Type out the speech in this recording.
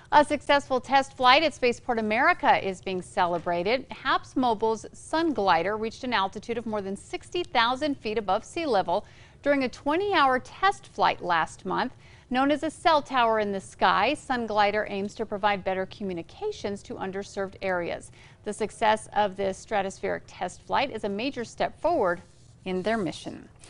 A successful test flight at Spaceport America is being celebrated. Hapsmobile's Sun Glider reached an altitude of more than 60,000 feet above sea level during a 20-hour test flight last month. Known as a cell tower in the sky, Sun Glider aims to provide better communications to underserved areas. The success of this stratospheric test flight is a major step forward in their mission.